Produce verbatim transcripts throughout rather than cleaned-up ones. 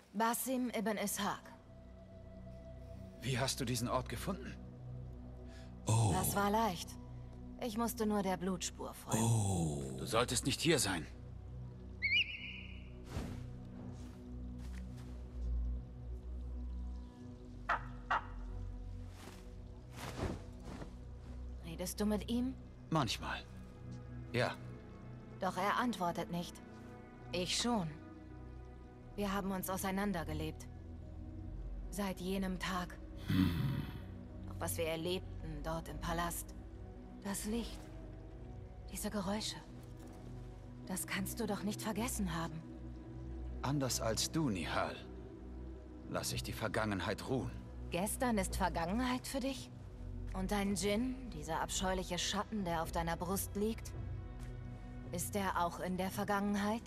Basim ibn Ishaq. Wie hast du diesen Ort gefunden? Oh. Das war leicht. Ich musste nur der Blutspur folgen. Oh. Du solltest nicht hier sein. Redest du mit ihm? Manchmal. Ja. Doch er antwortet nicht. Ich schon. Wir haben uns auseinandergelebt. Seit jenem Tag. Hm. Doch was wir erlebten dort im Palast. Das Licht. Diese Geräusche. Das kannst du doch nicht vergessen haben. Anders als du, Nihal. Lass ich die Vergangenheit ruhen. Gestern ist Vergangenheit für dich? Und dein Djinn, dieser abscheuliche Schatten, der auf deiner Brust liegt? Ist er auch in der Vergangenheit?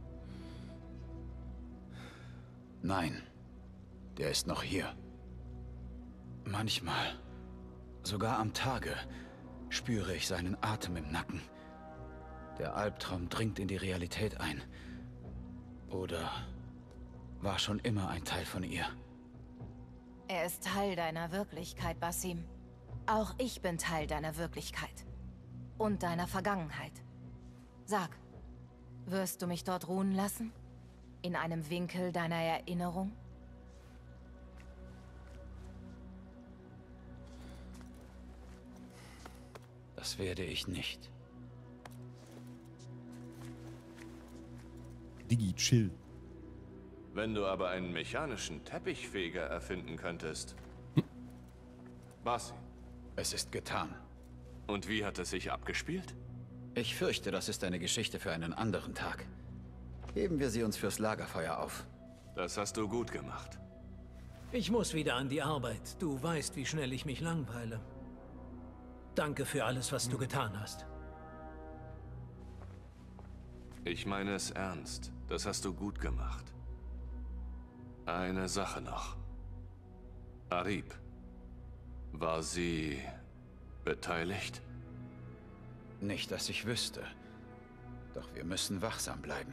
Nein. Der ist noch hier. Manchmal, sogar am Tage, spüre ich seinen Atem im Nacken. Der Albtraum dringt in die Realität ein. Oder war schon immer ein Teil von ihr. Er ist Teil deiner Wirklichkeit, Basim. Auch ich bin Teil deiner Wirklichkeit. Und deiner Vergangenheit. Sag, wirst du mich dort ruhen lassen? In einem Winkel deiner Erinnerung? Das werde ich nicht. Digi, chill. Wenn du aber einen mechanischen Teppichfeger erfinden könntest. Hm. Basim. Es ist getan. Und wie hat es sich abgespielt? Ich fürchte, das ist eine Geschichte für einen anderen Tag. Heben wir sie uns fürs Lagerfeuer auf. Das hast du gut gemacht. Ich muss wieder an die Arbeit. Du weißt, wie schnell ich mich langweile. Danke für alles, was du getan hast. Ich meine es ernst. Das hast du gut gemacht. Eine Sache noch. Arib. War sie beteiligt? Nicht, dass ich wüsste. Doch wir müssen wachsam bleiben.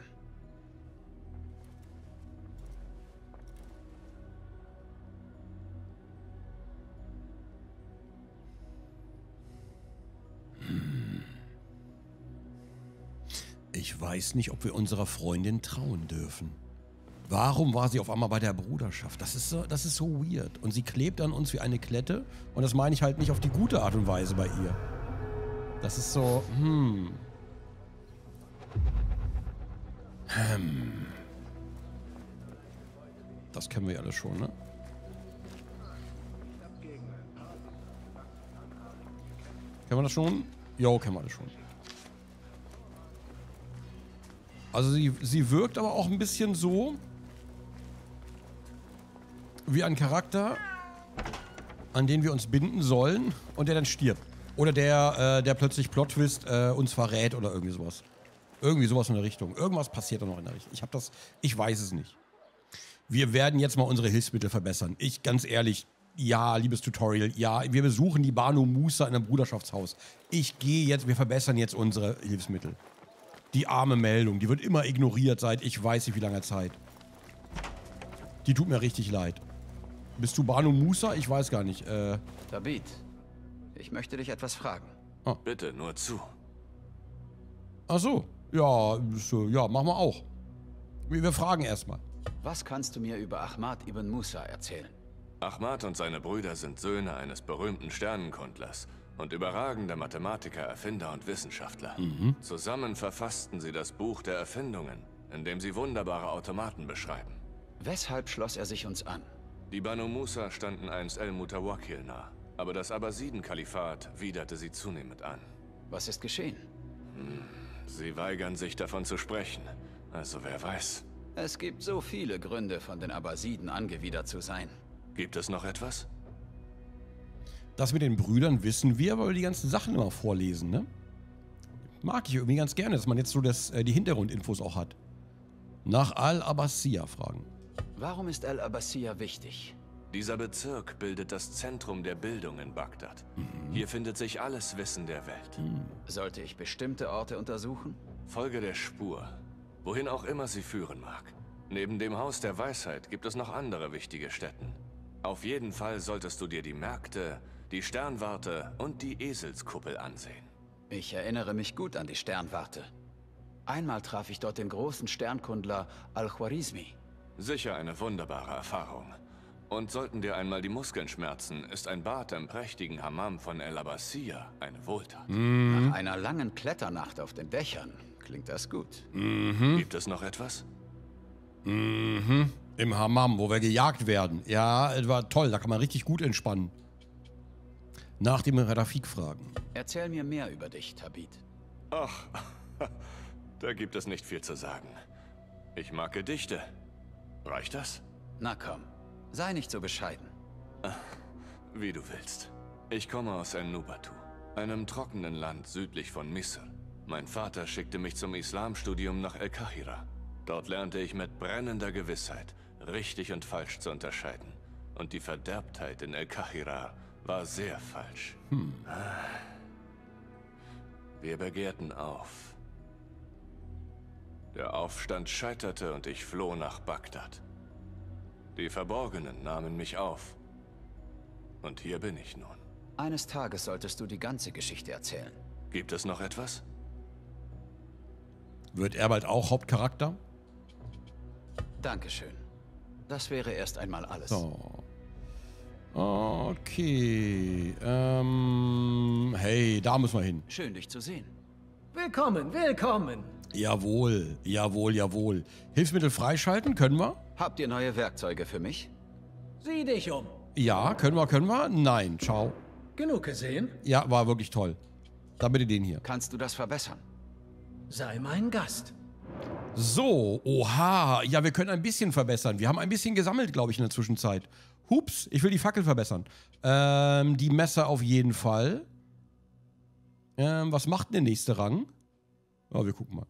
Ich weiß nicht, ob wir unserer Freundin trauen dürfen. Warum war sie auf einmal bei der Bruderschaft? Das ist so, das ist so weird. Und sie klebt an uns wie eine Klette. Und das meine ich halt nicht auf die gute Art und Weise bei ihr. Das ist so, hm. Hm. Das kennen wir ja alles schon, ne? Kennen wir das schon? Jo, kennen wir das schon. Also sie, sie wirkt aber auch ein bisschen so wie ein Charakter, an den wir uns binden sollen und der dann stirbt. Oder der, äh, der plötzlich Plot-Twist äh, uns verrät oder irgendwie sowas. Irgendwie sowas in der Richtung. Irgendwas passiert da noch in der Richtung. Ich habe das, ich weiß es nicht. Wir werden jetzt mal unsere Hilfsmittel verbessern. Ich, ganz ehrlich, ja, liebes Tutorial, ja, wir besuchen die Banu Musa in einem Bruderschaftshaus. Ich gehe jetzt, wir verbessern jetzt unsere Hilfsmittel. Die arme Meldung, die wird immer ignoriert seit ich weiß nicht wie langer Zeit. Die tut mir richtig leid. Bist du Banu Musa? Ich weiß gar nicht. Äh Tabit, ich möchte dich etwas fragen. Ah. Bitte, nur zu. Ach so. Ja, so, ja, machen wir auch. Wir, wir fragen erstmal. Was kannst du mir über Ahmad ibn Musa erzählen? Ahmad und seine Brüder sind Söhne eines berühmten Sternenkundlers und überragender Mathematiker, Erfinder und Wissenschaftler. Mhm. Zusammen verfassten sie das Buch der Erfindungen, in dem sie wunderbare Automaten beschreiben. Weshalb schloss er sich uns an? Die Banu Musa standen einst El-Mutawakkil nah, aber das Abbasiden-Kalifat widerte sie zunehmend an. Was ist geschehen? Hm, sie weigern sich davon zu sprechen, also wer weiß. Es gibt so viele Gründe, von den Abbasiden angewidert zu sein. Gibt es noch etwas? Das mit den Brüdern wissen wir, weil wir die ganzen Sachen immer vorlesen, ne? Mag ich irgendwie ganz gerne, dass man jetzt so das, äh, die Hintergrundinfos auch hat. Nach Al-Abbasiyya fragen. Warum ist Al-Abbasiyya wichtig? Dieser Bezirk bildet das Zentrum der Bildung in Bagdad. Mhm. Hier findet sich alles Wissen der Welt. Mhm. Sollte ich bestimmte Orte untersuchen? Folge der Spur, wohin auch immer sie führen mag. Neben dem Haus der Weisheit gibt es noch andere wichtige Stätten. Auf jeden Fall solltest du dir die Märkte, die Sternwarte und die Eselskuppel ansehen. Ich erinnere mich gut an die Sternwarte. Einmal traf ich dort den großen Sternkundler Al-Khwarizmi. Sicher eine wunderbare Erfahrung. Und sollten dir einmal die Muskeln schmerzen, ist ein Bad im prächtigen Hammam von El Abbasiyah eine Wohltat. Mhm. Nach einer langen Kletternacht auf den Dächern klingt das gut. Mhm. Gibt es noch etwas? Mhm. Im Hammam, wo wir gejagt werden. Ja, es war toll, da kann man richtig gut entspannen. Nach dem Rafik fragen. Erzähl mir mehr über dich, Tabit. Ach, da gibt es nicht viel zu sagen. Ich mag Gedichte. Reicht das? Na komm, sei nicht so bescheiden. Wie du willst. Ich komme aus El-Nubatu, einem trockenen Land südlich von Misr. Mein Vater schickte mich zum Islamstudium nach El-Kahira. Dort lernte ich mit brennender Gewissheit, richtig und falsch zu unterscheiden. Und die Verderbtheit in El-Kahira war sehr falsch. Hm. Wir begehrten auf. Der Aufstand scheiterte und ich floh nach Bagdad. Die Verborgenen nahmen mich auf. Und hier bin ich nun. Eines Tages solltest du die ganze Geschichte erzählen. Gibt es noch etwas? Wird er bald auch Hauptcharakter? Dankeschön. Das wäre erst einmal alles. So. Okay. Ähm, hey, da müssen wir hin. Schön, dich zu sehen. Willkommen, willkommen. Jawohl, jawohl, jawohl. Hilfsmittel freischalten, können wir? Habt ihr neue Werkzeuge für mich? Sieh dich um. Ja, können wir, können wir? Nein, ciao. Genug gesehen? Ja, war wirklich toll. Dann bitte den hier. Kannst du das verbessern? Sei mein Gast. So, oha. Ja, wir können ein bisschen verbessern. Wir haben ein bisschen gesammelt, glaube ich, in der Zwischenzeit. Hups, ich will die Fackel verbessern. Ähm, die Messer auf jeden Fall. Ähm, was macht denn der nächste Rang? Oh, wir gucken mal.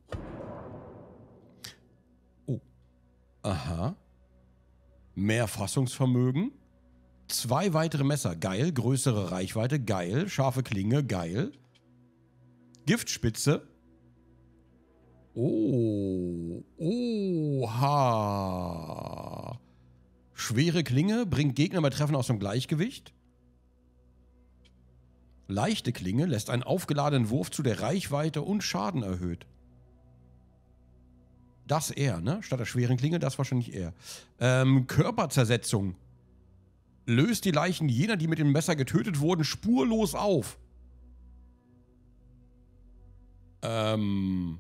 Oh. Aha. Mehr Fassungsvermögen. Zwei weitere Messer. Geil. Größere Reichweite. Geil. Scharfe Klinge. Geil. Giftspitze. Oh. Oha. Schwere Klinge. Bringt Gegner bei Treffen aus dem Gleichgewicht. Leichte Klinge lässt einen aufgeladenen Wurf zu der Reichweite und Schaden erhöht. Das er, ne? Statt der schweren Klinge, das wahrscheinlich er. Ähm, Körperzersetzung. Löst die Leichen jener, die mit dem Messer getötet wurden, spurlos auf. Ähm.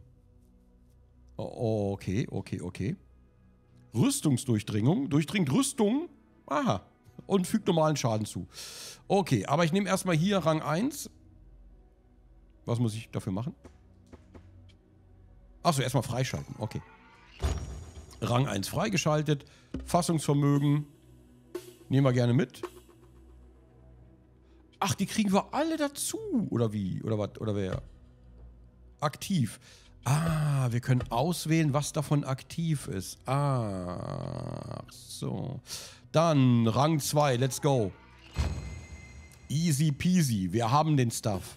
Okay, okay, okay. Rüstungsdurchdringung. Durchdringt Rüstung. Aha. Und fügt normalen Schaden zu. Okay, aber ich nehme erstmal hier Rang eins. Was muss ich dafür machen? Achso, erstmal freischalten. Okay. Rang eins freigeschaltet. Fassungsvermögen. Nehmen wir gerne mit. Ach, die kriegen wir alle dazu. Oder wie? Oder was? Oder wer? Aktiv. Ah, wir können auswählen, was davon aktiv ist. Ah, so. Dann Rang zwei, let's go. Easy peasy, wir haben den Stuff.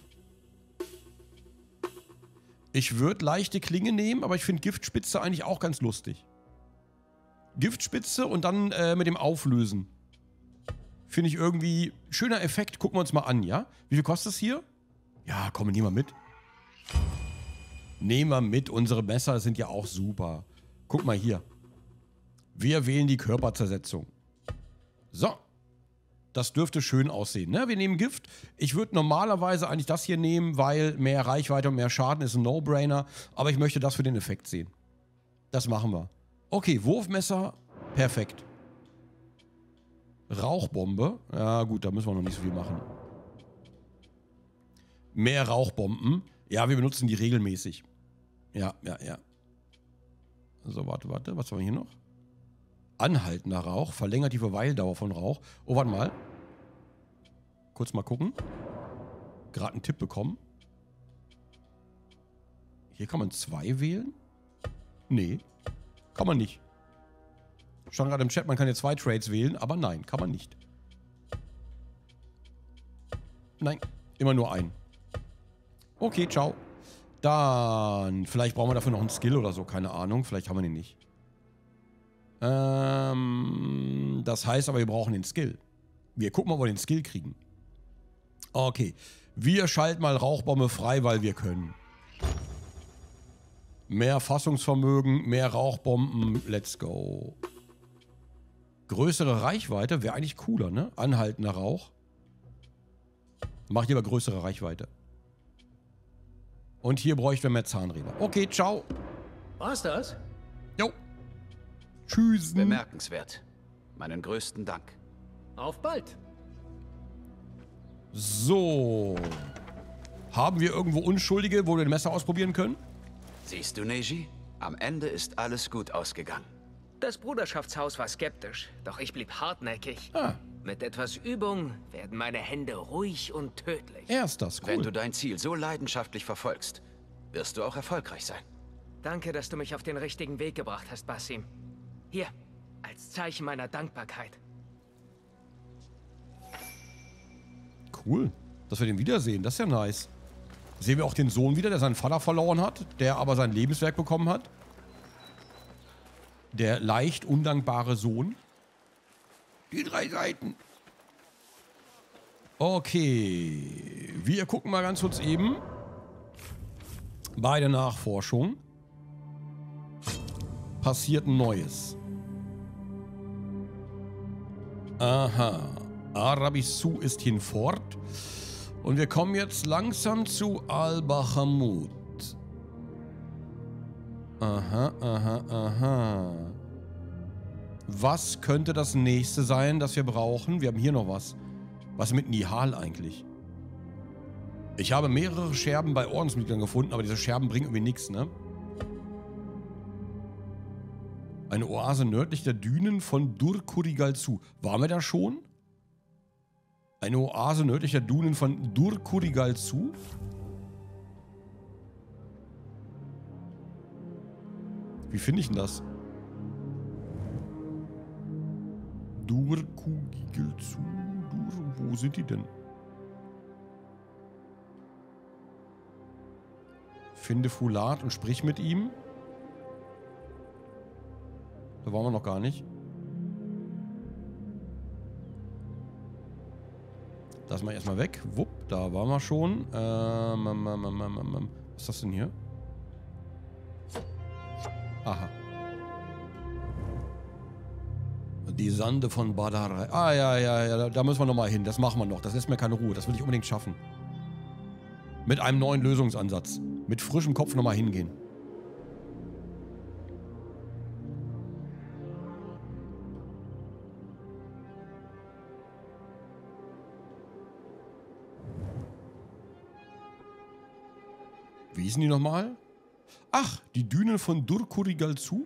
Ich würde leichte Klinge nehmen, aber ich finde Giftspitze eigentlich auch ganz lustig. Giftspitze und dann äh, mit dem Auflösen. Finde ich irgendwie schöner Effekt. Gucken wir uns mal an, ja? Wie viel kostet das hier? Ja, komm, nehmen wir mit. Nehmen wir mit. Unsere Messer sind ja auch super. Guck mal hier. Wir wählen die Körperzersetzung. So. Das dürfte schön aussehen, ne? Wir nehmen Gift. Ich würde normalerweise eigentlich das hier nehmen, weil mehr Reichweite und mehr Schaden ist ein No-Brainer. Aber ich möchte das für den Effekt sehen. Das machen wir. Okay, Wurfmesser. Perfekt. Rauchbombe. Ja gut, da müssen wir noch nicht so viel machen. Mehr Rauchbomben. Ja, wir benutzen die regelmäßig. Ja, ja, ja. So, warte, warte. Was haben wir hier noch? Anhaltender Rauch. Verlängert die Verweildauer von Rauch. Oh, warte mal. Kurz mal gucken. Gerade einen Tipp bekommen. Hier kann man zwei wählen? Nee. Kann man nicht. Stand gerade im Chat, man kann jetzt zwei Trades wählen, aber nein, kann man nicht. Nein, immer nur einen. Okay, ciao. Dann, vielleicht brauchen wir dafür noch einen Skill oder so, keine Ahnung. Vielleicht haben wir den nicht. Ähm, das heißt aber, wir brauchen den Skill. Wir gucken mal, ob wir den Skill kriegen. Okay. Wir schalten mal Rauchbombe frei, weil wir können. Mehr Fassungsvermögen, mehr Rauchbomben. Let's go. Größere Reichweite wäre eigentlich cooler, ne? Anhaltender Rauch. Mach lieber größere Reichweite. Und hier bräuchten wir mehr Zahnräder. Okay, ciao. War's das? Jo. Tschüss. Bemerkenswert. Meinen größten Dank. Auf bald. So. Haben wir irgendwo Unschuldige, wo wir ein Messer ausprobieren können? Siehst du, Neji? Am Ende ist alles gut ausgegangen. Das Bruderschaftshaus war skeptisch, doch ich blieb hartnäckig. Ah, Mit etwas Übung werden meine Hände ruhig und tödlich. er ist das. Cool. Wenn du dein Ziel so leidenschaftlich verfolgst, wirst du auch erfolgreich sein. Danke, dass du mich auf den richtigen Weg gebracht hast, Basim. Hier, als Zeichen meiner Dankbarkeit. Cool, dass wir den wiedersehen. Das ist ja nice. Sehen wir auch den Sohn wieder, der seinen Vater verloren hat, der aber sein Lebenswerk bekommen hat. Der leicht undankbare Sohn. Die drei Seiten. Okay. Wir gucken mal ganz kurz eben. Bei der Nachforschung passiert Neues. Aha. Arabisu ist hinfort. Und wir kommen jetzt langsam zu Al-Bahamut. Aha, aha, aha. Was könnte das nächste sein, das wir brauchen? Wir haben hier noch was. Was mit Nihal eigentlich? Ich habe mehrere Scherben bei Ordensmitgliedern gefunden, aber diese Scherben bringen irgendwie nichts, ne? Eine Oase nördlich der Dünen von Dur-Kurigalzu. Waren wir da schon? Eine Oase nördlich der Dünen von Dur-Kurigalzu? Wie finde ich denn das? Dur-Kurigalzu. Dur, wo sind die denn? Finde Fulat und sprich mit ihm. Da waren wir noch gar nicht. Das mal erstmal weg. Wupp, da waren wir schon. Ähm, ähm, ähm, ähm, ähm, was ist das denn hier? Aha. Die Sande von Badar. Ah, ja, ja, ja, da müssen wir nochmal hin. Das machen wir noch. Das lässt mir keine Ruhe. Das will ich unbedingt schaffen. Mit einem neuen Lösungsansatz. Mit frischem Kopf nochmal hingehen. Wie hießen die nochmal? Ach, die Dünen von Dur-Kurigalzu?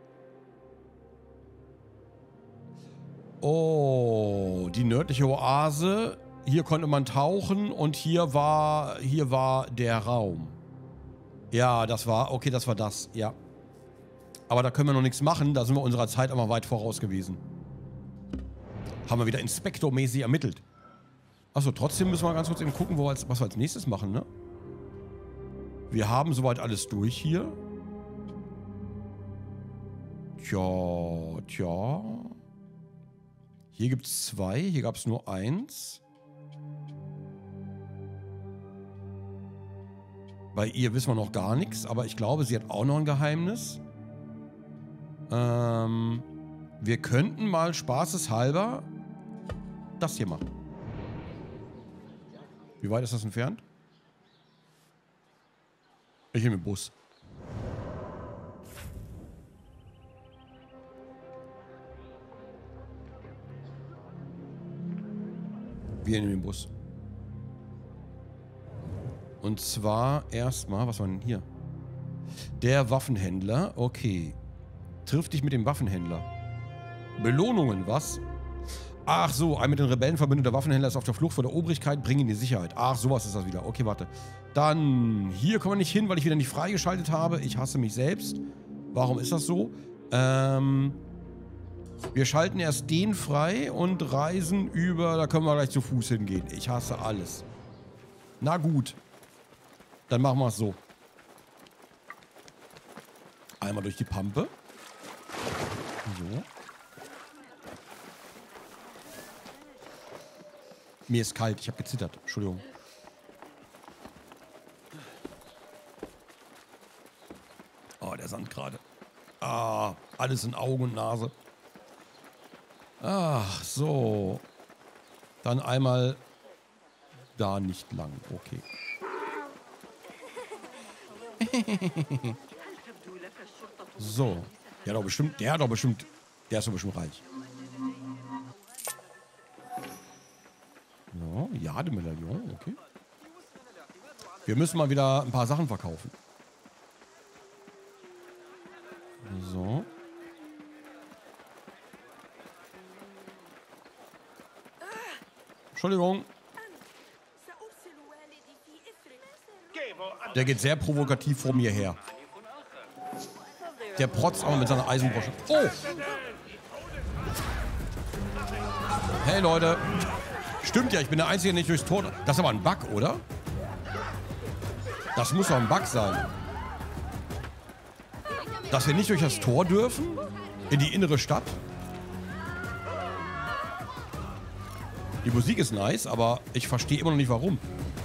Oh, die nördliche Oase. Hier konnte man tauchen und hier war, hier war der Raum. Ja, das war, okay, das war das, ja. Aber da können wir noch nichts machen, da sind wir unserer Zeit aber weit voraus gewesen. Haben wir wieder inspektormäßig ermittelt. Achso, trotzdem müssen wir ganz kurz eben gucken, wo wir als, was wir als nächstes machen, ne? Wir haben soweit alles durch hier. Tja, tja. Hier gibt es zwei, hier gab es nur eins. Bei ihr wissen wir noch gar nichts, aber ich glaube, sie hat auch noch ein Geheimnis. Ähm, wir könnten mal spaßeshalber das hier machen. Wie weit ist das entfernt? Ich nehme den Bus. Wir nehmen den Bus. Und zwar erstmal, was war denn hier? Der Waffenhändler, okay. Triff dich mit dem Waffenhändler. Belohnungen, was? Ach so, ein mit den Rebellen verbündeter Waffenhändler ist auf der Flucht vor der Obrigkeit, bring ihn in die Sicherheit. Ach, sowas ist das wieder. Okay, warte. Dann, hier kommen wir nicht hin, weil ich wieder nicht freigeschaltet habe. Ich hasse mich selbst. Warum ist das so? Ähm, wir schalten erst den frei und reisen über, da können wir gleich zu Fuß hingehen. Ich hasse alles. Na gut. Dann machen wir es so. Einmal durch die Pampe. So. Mir ist kalt, ich habe gezittert. Entschuldigung. Oh, der Sand gerade. Ah, alles in Augen und Nase. Ach, so. Dann einmal da nicht lang. Okay. So. Der hat doch bestimmt, der hat doch bestimmt, der ist doch bestimmt reich. So, Jademedaillon, okay. Wir müssen mal wieder ein paar Sachen verkaufen. So. Entschuldigung. Der geht sehr provokativ vor mir her. Der protzt aber mit seiner Eisenbrosche. Oh! Hey Leute. Stimmt ja, ich bin der Einzige, der nicht durchs Tor... Das ist aber ein Bug, oder? Das muss doch ein Bug sein. Dass wir nicht durch das Tor dürfen? In die innere Stadt? Die Musik ist nice, aber ich verstehe immer noch nicht, warum.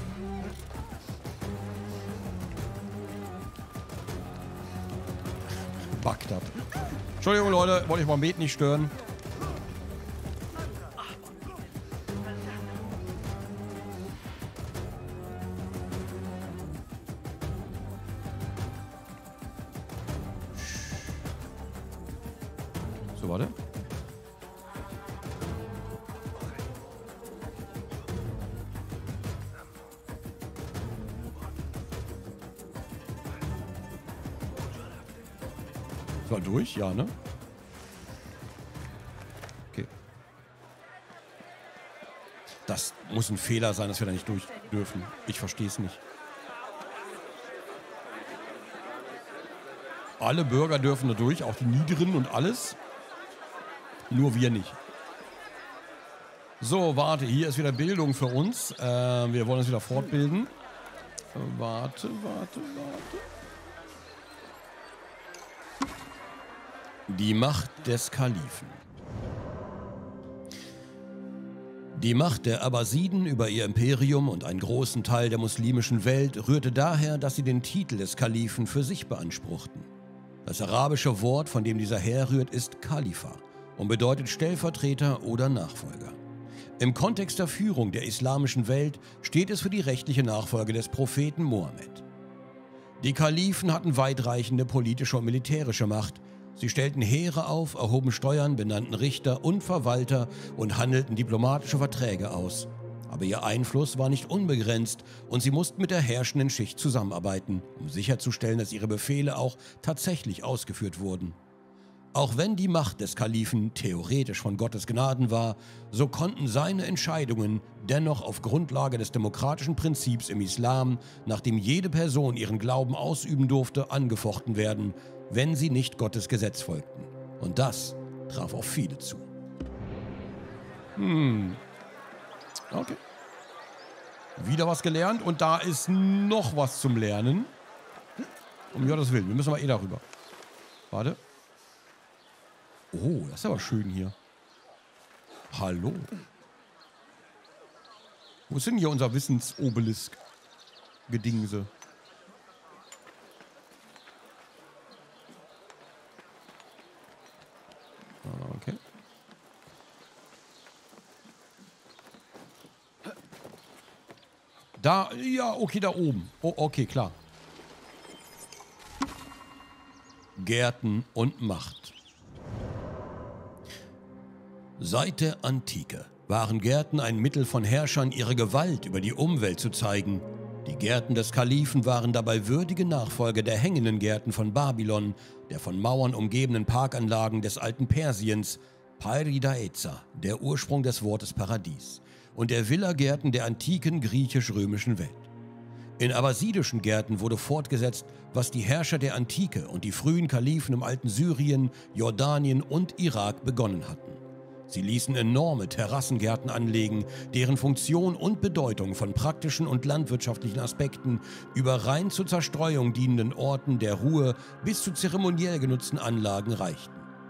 Bagdad. Entschuldigung, Leute, wollte ich beim Beten nicht stören. So, warte. War durch? Ja, ne? Okay. Das muss ein Fehler sein, dass wir da nicht durch dürfen. Ich verstehe es nicht. Alle Bürger dürfen da durch, auch die Niederen und alles. Nur wir nicht. So, warte, hier ist wieder Bildung für uns. Äh, wir wollen uns wieder fortbilden. Äh, warte, warte, warte. Die Macht des Kalifen. Die Macht der Abbasiden über ihr Imperium und einen großen Teil der muslimischen Welt rührte daher, dass sie den Titel des Kalifen für sich beanspruchten. Das arabische Wort, von dem dieser herrührt, ist Khalifa und bedeutet Stellvertreter oder Nachfolger. Im Kontext der Führung der islamischen Welt steht es für die rechtliche Nachfolge des Propheten Mohammed. Die Kalifen hatten weitreichende politische und militärische Macht. Sie stellten Heere auf, erhoben Steuern, benannten Richter und Verwalter und handelten diplomatische Verträge aus. Aber ihr Einfluss war nicht unbegrenzt und sie mussten mit der herrschenden Schicht zusammenarbeiten, um sicherzustellen, dass ihre Befehle auch tatsächlich ausgeführt wurden. Auch wenn die Macht des Kalifen theoretisch von Gottes Gnaden war, so konnten seine Entscheidungen dennoch auf Grundlage des demokratischen Prinzips im Islam, nachdem jede Person ihren Glauben ausüben durfte, angefochten werden, wenn sie nicht Gottes Gesetz folgten. Und das traf auf viele zu. Hm. Okay. Wieder was gelernt und da ist noch was zum Lernen. Um Gottes Willen, wir müssen aber eh darüber. Warte. Oh, das ist aber schön hier. Hallo. Wo ist denn hier unser Wissensobelisk? Gedingse. Okay. Da, ja, okay, da oben. Oh, okay, klar. Gärten und Macht. Seit der Antike waren Gärten ein Mittel von Herrschern, ihre Gewalt über die Umwelt zu zeigen. Die Gärten des Kalifen waren dabei würdige Nachfolger der hängenden Gärten von Babylon, der von Mauern umgebenen Parkanlagen des alten Persiens, Pairidaiza, der Ursprung des Wortes Paradies, und der Villagärten der antiken griechisch-römischen Welt. In abbasidischen Gärten wurde fortgesetzt, was die Herrscher der Antike und die frühen Kalifen im alten Syrien, Jordanien und Irak begonnen hatten. Sie ließen enorme Terrassengärten anlegen, deren Funktion und Bedeutung von praktischen und landwirtschaftlichen Aspekten über rein zur Zerstreuung dienenden Orten der Ruhe bis zu zeremoniell genutzten Anlagen reichten.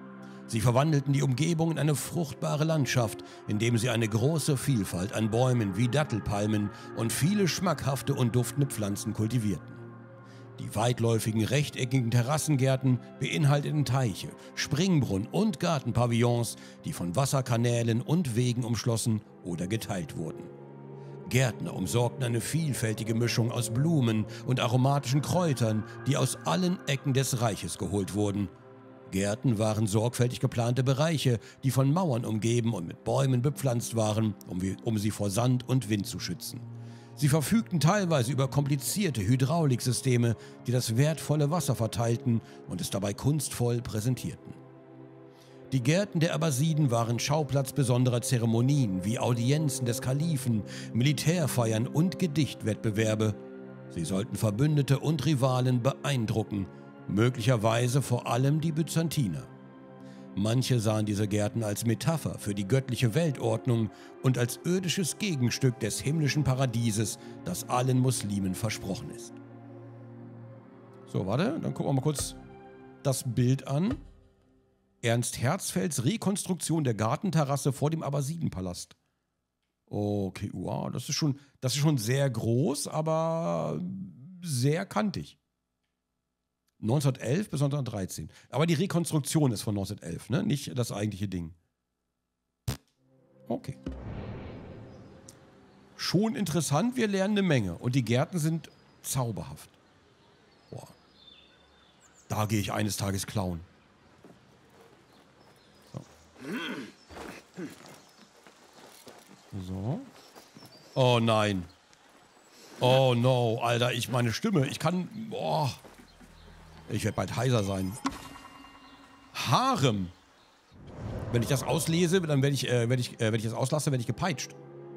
Sie verwandelten die Umgebung in eine fruchtbare Landschaft, indem sie eine große Vielfalt an Bäumen wie Dattelpalmen und viele schmackhafte und duftende Pflanzen kultivierten. Die weitläufigen rechteckigen Terrassengärten beinhalteten Teiche, Springbrunnen und Gartenpavillons, die von Wasserkanälen und Wegen umschlossen oder geteilt wurden. Gärtner umsorgten eine vielfältige Mischung aus Blumen und aromatischen Kräutern, die aus allen Ecken des Reiches geholt wurden. Gärten waren sorgfältig geplante Bereiche, die von Mauern umgeben und mit Bäumen bepflanzt waren, um, um sie vor Sand und Wind zu schützen. Sie verfügten teilweise über komplizierte Hydrauliksysteme, die das wertvolle Wasser verteilten und es dabei kunstvoll präsentierten. Die Gärten der Abbasiden waren Schauplatz besonderer Zeremonien wie Audienzen des Kalifen, Militärfeiern und Gedichtwettbewerbe. Sie sollten Verbündete und Rivalen beeindrucken, möglicherweise vor allem die Byzantiner. Manche sahen diese Gärten als Metapher für die göttliche Weltordnung und als irdisches Gegenstück des himmlischen Paradieses, das allen Muslimen versprochen ist. So, warte, dann gucken wir mal kurz das Bild an. Ernst Herzfelds Rekonstruktion der Gartenterrasse vor dem Abbasidenpalast. Okay, wow, das ist schon, das ist schon sehr groß, aber sehr kantig. neunzehnhundertelf bis neunzehnhundertdreizehn. Aber die Rekonstruktion ist von neunzehnhundertelf, ne? Nicht das eigentliche Ding. Okay. Schon interessant, wir lernen eine Menge. Und die Gärten sind zauberhaft. Boah. Da gehe ich eines Tages klauen. So. So. Oh nein. Oh no, Alter, ich meine Stimme. Ich kann... Boah. Ich werde bald heiser sein. Harem. Wenn ich das auslese, dann werde ich, äh, wenn ich, äh, wenn ich das auslasse, werde ich gepeitscht.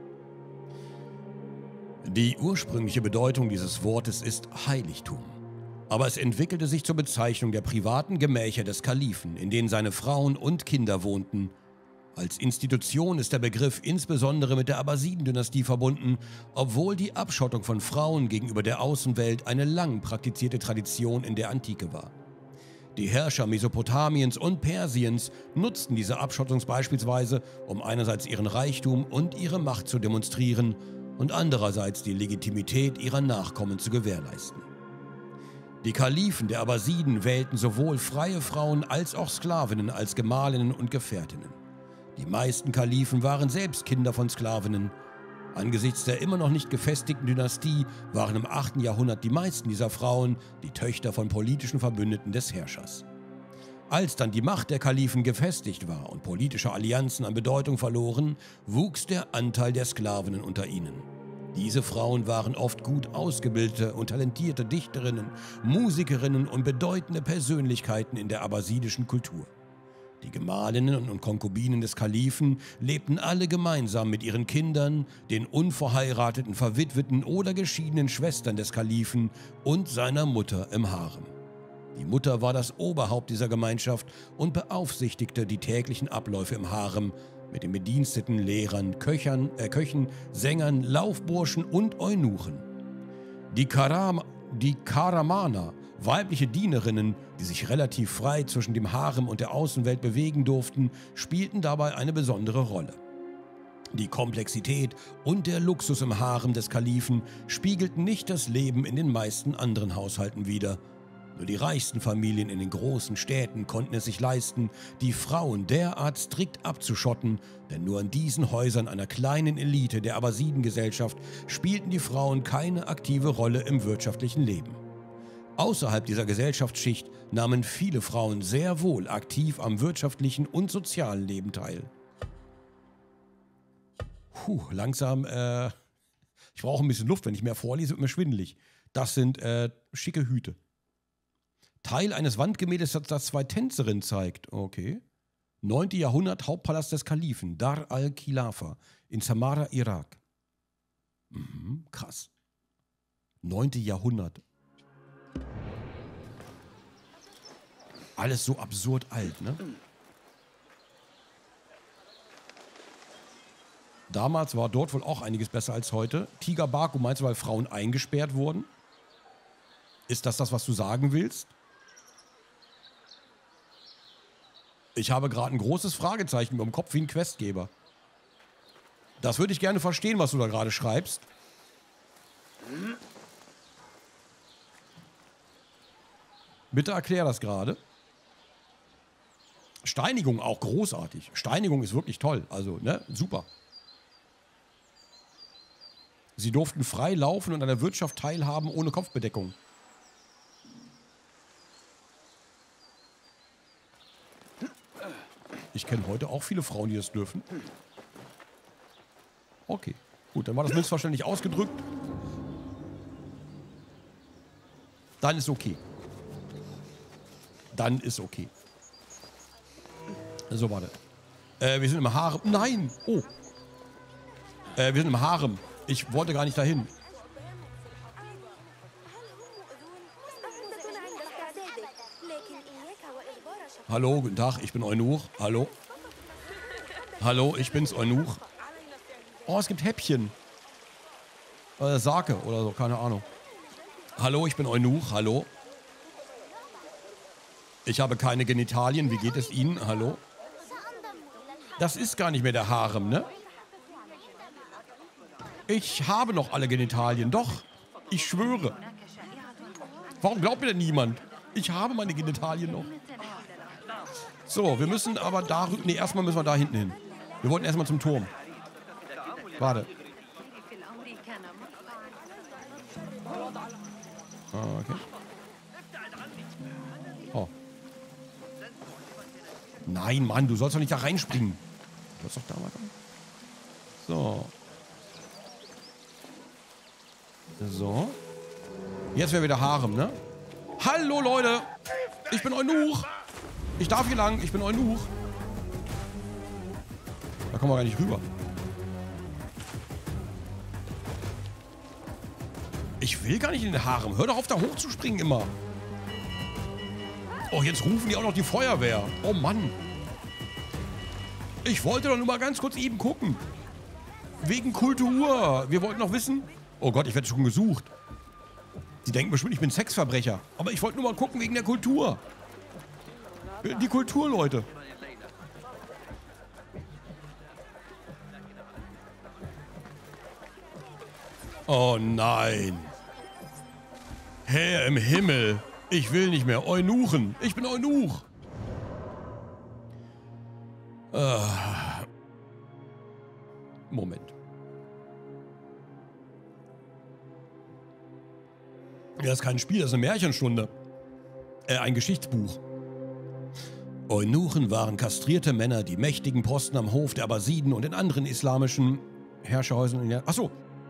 Die ursprüngliche Bedeutung dieses Wortes ist Heiligtum. Aber es entwickelte sich zur Bezeichnung der privaten Gemächer des Kalifen, in denen seine Frauen und Kinder wohnten. Als Institution ist der Begriff insbesondere mit der Abbasidendynastie verbunden, obwohl die Abschottung von Frauen gegenüber der Außenwelt eine lang praktizierte Tradition in der Antike war. Die Herrscher Mesopotamiens und Persiens nutzten diese Abschottung beispielsweise, um einerseits ihren Reichtum und ihre Macht zu demonstrieren und andererseits die Legitimität ihrer Nachkommen zu gewährleisten. Die Kalifen der Abbasiden wählten sowohl freie Frauen als auch Sklavinnen als Gemahlinnen und Gefährtinnen. Die meisten Kalifen waren selbst Kinder von Sklavinnen. Angesichts der immer noch nicht gefestigten Dynastie waren im achten Jahrhundert die meisten dieser Frauen die Töchter von politischen Verbündeten des Herrschers. Als dann die Macht der Kalifen gefestigt war und politische Allianzen an Bedeutung verloren, wuchs der Anteil der Sklavinnen unter ihnen. Diese Frauen waren oft gut ausgebildete und talentierte Dichterinnen, Musikerinnen und bedeutende Persönlichkeiten in der abbasidischen Kultur. Die Gemahlinnen und Konkubinen des Kalifen lebten alle gemeinsam mit ihren Kindern, den unverheirateten, verwitweten oder geschiedenen Schwestern des Kalifen und seiner Mutter im Harem. Die Mutter war das Oberhaupt dieser Gemeinschaft und beaufsichtigte die täglichen Abläufe im Harem mit den Bediensteten, Lehrern, Köchern, äh, Köchen, Sängern, Laufburschen und Eunuchen. Die, Karam, die Karamana, weibliche Dienerinnen, die sich relativ frei zwischen dem Harem und der Außenwelt bewegen durften, spielten dabei eine besondere Rolle. Die Komplexität und der Luxus im Harem des Kalifen spiegelten nicht das Leben in den meisten anderen Haushalten wider. Nur die reichsten Familien in den großen Städten konnten es sich leisten, die Frauen derart strikt abzuschotten, denn nur in diesen Häusern einer kleinen Elite der Abbasidengesellschaft spielten die Frauen keine aktive Rolle im wirtschaftlichen Leben. Außerhalb dieser Gesellschaftsschicht nahmen viele Frauen sehr wohl aktiv am wirtschaftlichen und sozialen Leben teil. Puh, langsam, äh, ich brauche ein bisschen Luft, wenn ich mehr vorlese, wird mir schwindelig. Das sind äh, schicke Hüte. Teil eines Wandgemäldes, das zwei Tänzerinnen zeigt. Okay. neunten Jahrhundert, Hauptpalast des Kalifen, Dar al-Khilafa, in Samarra, Irak. Mhm, krass. neunten Jahrhundert. Alles so absurd alt, ne? Damals war dort wohl auch einiges besser als heute. Tiger Baku, meinst du, weil Frauen eingesperrt wurden? Ist das das, was du sagen willst? Ich habe gerade ein großes Fragezeichen über dem Kopf wie ein Questgeber. Das würde ich gerne verstehen, was du da gerade schreibst. Bitte erklär das gerade. Steinigung auch großartig. Steinigung ist wirklich toll. Also, ne, super. Sie durften frei laufen und an der Wirtschaft teilhaben ohne Kopfbedeckung. Ich kenne heute auch viele Frauen, die das dürfen. Okay, gut, dann war das missverständlich ausgedrückt. Dann ist okay. Dann ist okay. So, warte. Äh, wir sind im Harem. Nein! Oh. Äh, wir sind im Harem. Ich wollte gar nicht dahin. Hallo, guten Tag, ich bin Eunuch. Hallo. Hallo, ich bin's, Eunuch. Oh, es gibt Häppchen. Äh, Sake oder so, keine Ahnung. Hallo, ich bin Eunuch. Hallo. Ich habe keine Genitalien. Wie geht es Ihnen? Hallo. Das ist gar nicht mehr der Harem, ne? Ich habe noch alle Genitalien. Doch, ich schwöre. Warum glaubt mir denn niemand? Ich habe meine Genitalien noch. So, wir müssen aber da... Nee, erstmal müssen wir da hinten hin. Wir wollten erstmal zum Turm. Warte. Ah, okay. Oh. Nein, Mann, du sollst doch nicht da reinspringen. Du sollst doch da mal rein. So. So. Jetzt wäre wieder Harem, ne? Hallo, Leute! Ich bin Eunuch! Ich darf hier lang, ich bin Eunuch. Da kommen wir gar nicht rüber. Ich will gar nicht in den Harem. Hör doch auf, da hochzuspringen immer. Oh, jetzt rufen die auch noch die Feuerwehr. Oh Mann. Ich wollte doch nur mal ganz kurz eben gucken. Wegen Kultur. Wir wollten noch wissen... Oh Gott, ich werde schon gesucht. Die denken bestimmt, ich bin Sexverbrecher. Aber ich wollte nur mal gucken wegen der Kultur. Die Kultur, Leute. Oh nein. Herr im Himmel. Ich will nicht mehr. Eunuchen. Ich bin Eunuch. Äh. Moment. Das ist kein Spiel, das ist eine Märchenstunde. Äh, ein Geschichtsbuch. Eunuchen waren kastrierte Männer, die mächtigen Posten am Hof der Abbasiden und in anderen islamischen Herrscherhäusern in der... Achso.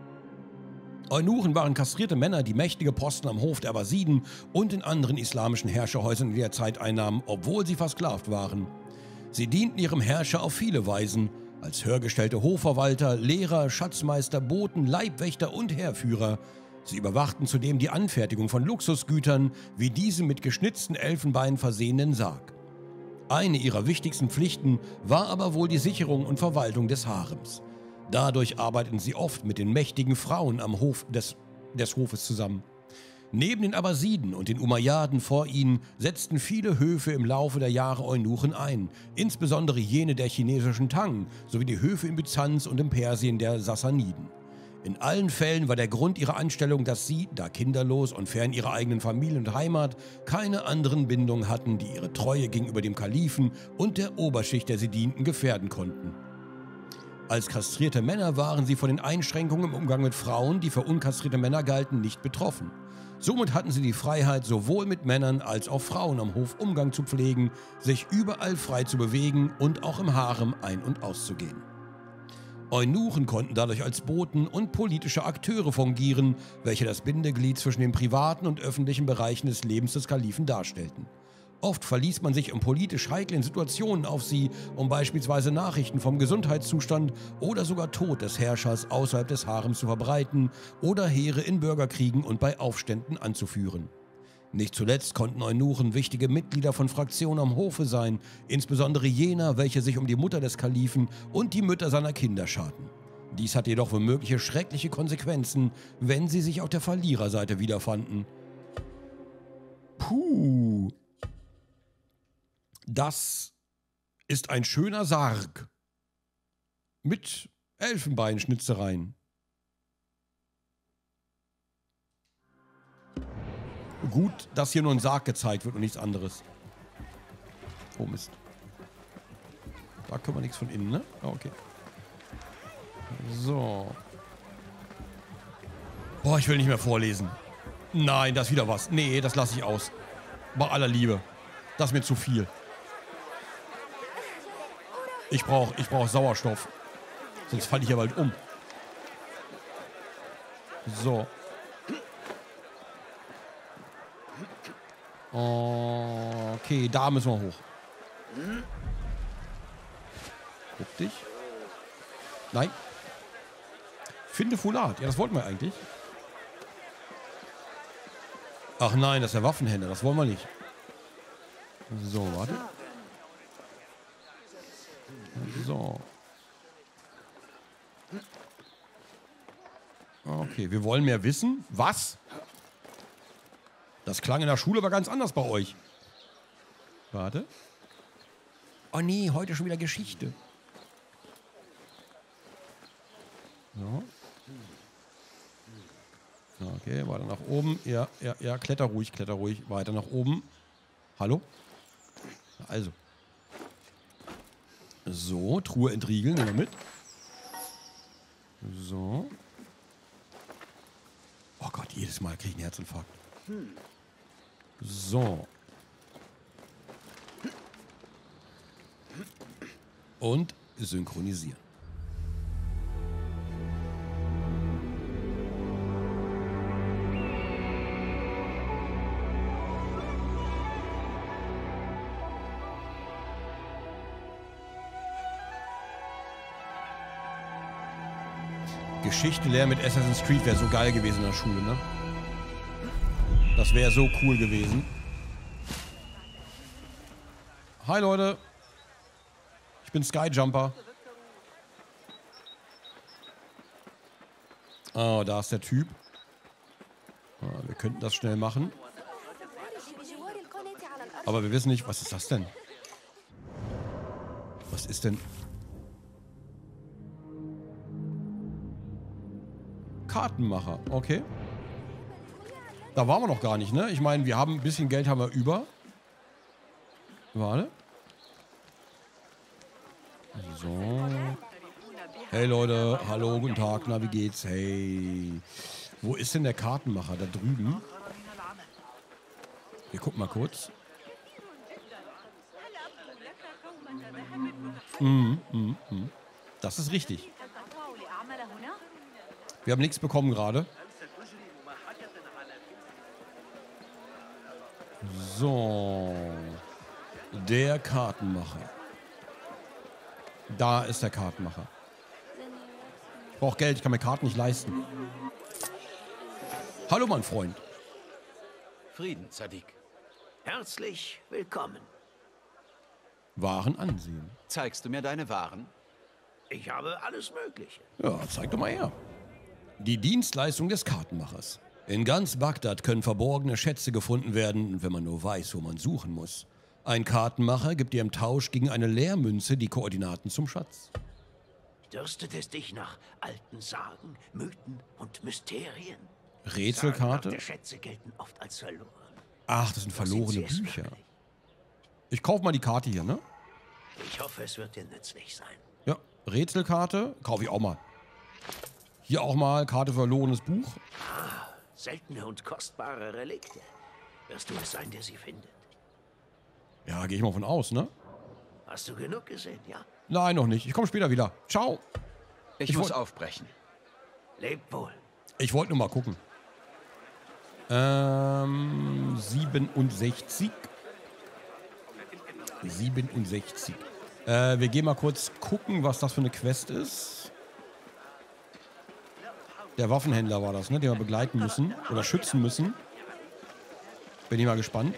Eunuchen waren kastrierte Männer, die mächtige Posten am Hof der Abbasiden und in anderen islamischen Herrscherhäusern in der Zeit einnahmen, obwohl sie versklavt waren. Sie dienten ihrem Herrscher auf viele Weisen, als höhergestellte Hofverwalter, Lehrer, Schatzmeister, Boten, Leibwächter und Heerführer. Sie überwachten zudem die Anfertigung von Luxusgütern, wie diese mit geschnitzten Elfenbein versehenen Sarg. Eine ihrer wichtigsten Pflichten war aber wohl die Sicherung und Verwaltung des Harems. Dadurch arbeiteten sie oft mit den mächtigen Frauen am Hof des, des Hofes zusammen. Neben den Abbasiden und den Umayyaden vor ihnen setzten viele Höfe im Laufe der Jahre Eunuchen ein, insbesondere jene der chinesischen Tang, sowie die Höfe in Byzanz und in Persien der Sassaniden. In allen Fällen war der Grund ihrer Anstellung, dass sie, da kinderlos und fern ihrer eigenen Familie und Heimat, keine anderen Bindungen hatten, die ihre Treue gegenüber dem Kalifen und der Oberschicht, der sie dienten, gefährden konnten. Als kastrierte Männer waren sie von den Einschränkungen im Umgang mit Frauen, die für unkastrierte Männer galten, nicht betroffen. Somit hatten sie die Freiheit, sowohl mit Männern als auch Frauen am Hof Umgang zu pflegen, sich überall frei zu bewegen und auch im Harem ein- und auszugehen. Eunuchen konnten dadurch als Boten und politische Akteure fungieren, welche das Bindeglied zwischen den privaten und öffentlichen Bereichen des Lebens des Kalifen darstellten. Oft verließ man sich in politisch heiklen Situationen auf sie, um beispielsweise Nachrichten vom Gesundheitszustand oder sogar Tod des Herrschers außerhalb des Harems zu verbreiten oder Heere in Bürgerkriegen und bei Aufständen anzuführen. Nicht zuletzt konnten Eunuchen wichtige Mitglieder von Fraktionen am Hofe sein, insbesondere jener, welche sich um die Mutter des Kalifen und die Mütter seiner Kinder scharten. Dies hatte jedoch womöglich schreckliche Konsequenzen, wenn sie sich auf der Verliererseite wiederfanden. Puh. Das ist ein schöner Sarg. Mit Elfenbeinschnitzereien. Gut, dass hier nur ein Sarg gezeigt wird und nichts anderes. Oh Mist. Da können wir nichts von innen, ne? Ah, okay. So. Boah, ich will nicht mehr vorlesen. Nein, das ist wieder was. Nee, das lasse ich aus. Bei aller Liebe. Das ist mir zu viel. Ich brauche ich brauch Sauerstoff. Sonst falle ich ja bald um. So. Okay, da müssen wir hoch. Guck dich. Nein. Finde Foulard. Ja, das wollten wir eigentlich. Ach nein, das ist der Waffenhändler. Das wollen wir nicht. So, warte. So. Okay, wir wollen mehr wissen. Was? Das klang in der Schule aber ganz anders bei euch. Warte. Oh nee, heute schon wieder Geschichte. So. Okay, weiter nach oben. Ja, ja, ja, kletter ruhig, kletter ruhig. Weiter nach oben. Hallo? Also. So, Truhe entriegeln, nehmen wir mit. So. Oh Gott, jedes Mal kriege ich einen Herzinfarkt. So. Und synchronisieren. Geschichte lernen mit Assassin's Creed wäre so geil gewesen in der Schule, ne? Das wäre so cool gewesen. Hi Leute. Ich bin Skyjumper. Oh, da ist der Typ. Ah, wir könnten das schnell machen. Aber wir wissen nicht, was ist das denn? Was ist denn? Kartenmacher, okay. Da waren wir noch gar nicht, ne? Ich meine, wir haben ein bisschen Geld haben wir über. Warte. So. Hey Leute, hallo, guten Tag, na, wie geht's? Hey. Wo ist denn der Kartenmacher? Da drüben. Wir gucken mal kurz. Mhm, mhm, mhm. Das ist richtig. Wir haben nichts bekommen gerade. So. Der Kartenmacher. Da ist der Kartenmacher. Ich brauche Geld, ich kann mir Karten nicht leisten. Hallo, mein Freund. Frieden, Sadiq. Herzlich willkommen. Waren ansehen. Zeigst du mir deine Waren? Ich habe alles Mögliche. Ja, zeig doch mal her. Die Dienstleistung des Kartenmachers. In ganz Bagdad können verborgene Schätze gefunden werden, wenn man nur weiß, wo man suchen muss. Ein Kartenmacher gibt dir im Tausch gegen eine Leermünze die Koordinaten zum Schatz. Dürstet es dich nach alten Sagen, Mythen und Mysterien? Rätselkarte? Sagen der Schätze gelten oft als verloren. Ach, das sind verlorene Sind sie es Bücher. wirklich? Ich kaufe mal die Karte hier, ne? Ich hoffe, es wird dir nützlich sein. Ja, Rätselkarte kaufe ich auch mal. Hier auch mal Karte für verlorenes Buch. Seltene und kostbare Relikte. Wirst du es sein, der sie findet? Ja, gehe ich mal von aus, ne? Hast du genug gesehen, ja? Nein, noch nicht. Ich komme später wieder. Ciao. Ich, Ich muss wollt- aufbrechen. Lebt wohl. Ich wollte nur mal gucken. Ähm, siebenundsechzig. siebenundsechzig. Äh, wir gehen mal kurz gucken, was das für eine Quest ist. Der Waffenhändler war das, ne? Den wir begleiten müssen. Oder schützen müssen. Bin ich mal gespannt.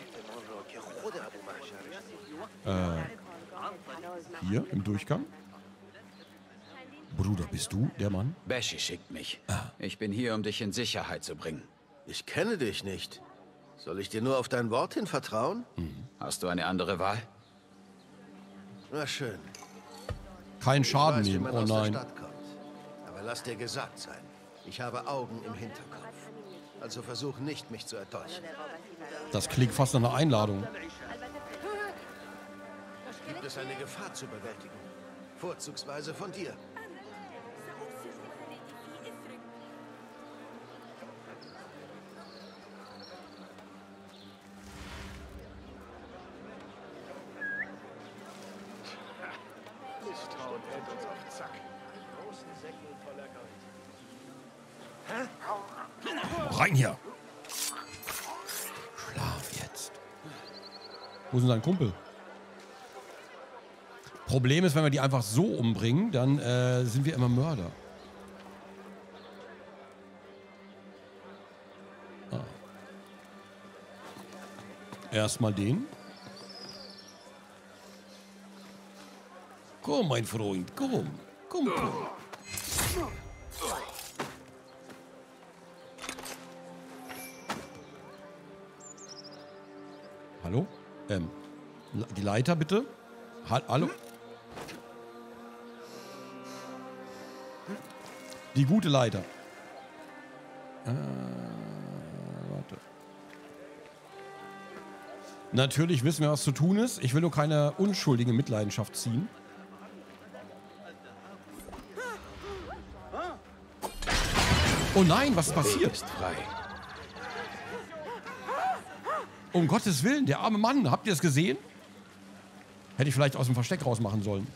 Äh, hier im Durchgang. Bruder, bist du der Mann? Beshi schickt mich. Ich bin hier, um dich in Sicherheit zu bringen. Ich kenne dich nicht. Soll ich dir nur auf dein Wort hin vertrauen? Hast du eine andere Wahl? Na schön. Kein Schaden Ich weiß, wie nehmen. man Oh aus der nein. Stadt kommt. Aber lass dir gesagt sein, ich habe Augen im Hinterkopf. Also versuch nicht, mich zu erdolchen. Das klingt fast nach einer Einladung. Gibt es eine Gefahr zu bewältigen? Vorzugsweise von dir. Misstrauen hält uns auf Zack. Großen Säcken voller Gold. Rein hier. Schlaf jetzt. Wo ist denn sein Kumpel? Problem ist, wenn wir die einfach so umbringen, dann äh, sind wir immer Mörder. Ah. Erstmal den. Komm, mein Freund, komm. Komm, komm. Hallo? Ähm, die Leiter bitte? Ha Hallo? Die gute Leiter. Äh, warte. Natürlich wissen wir, was zu tun ist. Ich will nur keine unschuldige Mitleidenschaft ziehen. Oh nein, was ist passiert? Ist frei. Um Gottes Willen, der arme Mann. Habt ihr das gesehen? Hätte ich vielleicht aus dem Versteck rausmachen sollen.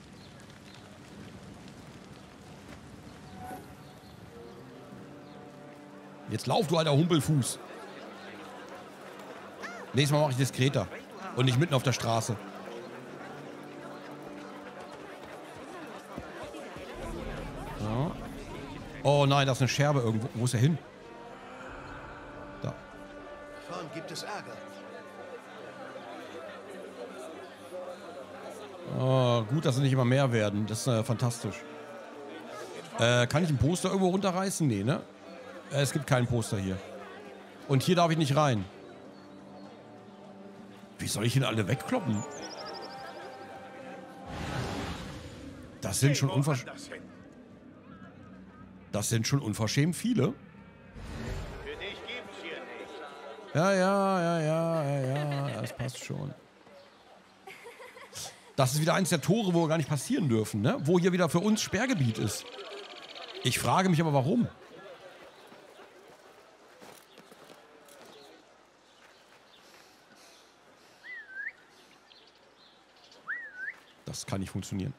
Jetzt lauf, du alter Humpelfuß. Nächstes Mal mache ich diskreter. Und nicht mitten auf der Straße. Ja. Oh nein, da ist eine Scherbe irgendwo. Wo ist er hin? Da. Vorn gibt es Ärger. Oh, gut, dass sie nicht immer mehr werden. Das ist äh, fantastisch. Äh, kann ich ein Poster irgendwo runterreißen? Nee, ne? Äh, es gibt keinen Poster hier. Und hier darf ich nicht rein. Wie soll ich ihn alle wegkloppen? Das sind schon unverschämt. Das sind schon unverschämt viele. Für dich gibt's hier nicht. Ja, ja, ja, ja, ja, ja, das passt schon. Das ist wieder eins der Tore, wo wir gar nicht passieren dürfen, ne? Wo hier wieder für uns Sperrgebiet ist. Ich frage mich aber, warum? Das kann nicht funktionieren.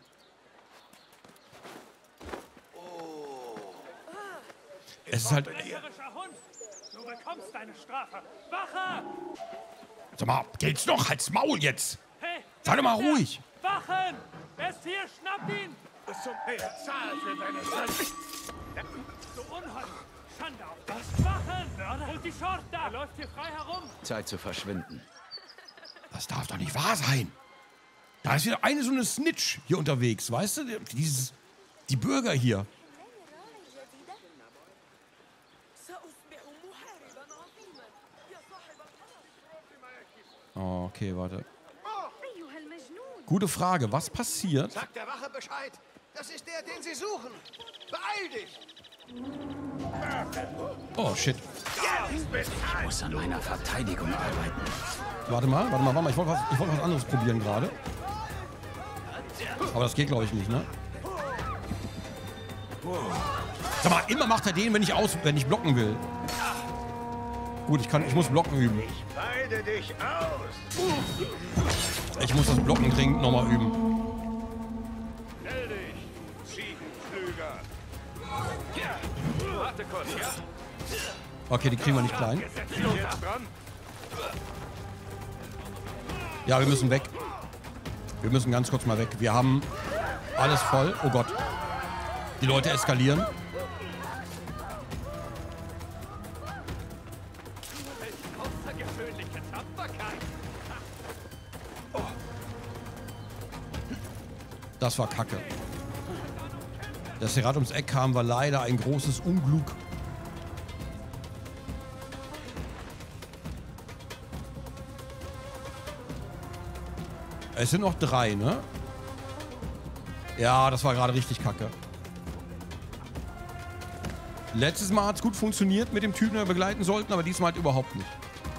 Es ist halt... Hund! Du bekommst deine Strafe! Wache! Sag mal, geht's noch? Halt's Maul jetzt! Hey! Sei doch mal ruhig! Wachen! Wer ist hier? Schnappt ihn! Bis zum Hey, zahl für deine Schande! Du Unhold! Schande auf das! Wachen! Mörder! Holt die Schorta! Er läuft hier frei herum! Zeit zu verschwinden. Das darf doch nicht wahr sein! Da ist wieder eine so eine Snitch hier unterwegs, weißt du? Dieses, die Bürger hier. Oh, okay, warte. Gute Frage, was passiert? Sag der Wache Bescheid. Das ist der, den sie suchen. Beeil dich! Oh, shit. Ich muss an meiner Verteidigung arbeiten. Warte mal, warte mal, warte mal. Ich wollte was, ich wollte was anderes probieren gerade. Aber das geht, glaube ich, nicht, ne? Sag mal, immer macht er den, wenn ich, aus, wenn ich blocken will. Gut, ich, kann, ich muss blocken üben. Ich weide dich aus! Ich muss das Blocken dringend nochmal üben. Stell dich, Ziegenpflüger! Warte kurz, ja? Okay, die kriegen wir nicht klein. Setz dich jetzt dran! Ja, wir müssen weg. Wir müssen ganz kurz mal weg. Wir haben alles voll. Oh Gott. Die Leute eskalieren. Außergewöhnliche Tapferkeit! Das war Kacke. Dass hier gerade ums Eck kam, war leider ein großes Unglück. Es sind noch drei, ne? Ja, das war gerade richtig kacke. Letztes Mal hat es gut funktioniert mit dem Typen, den wir begleiten sollten, aber diesmal halt überhaupt nicht.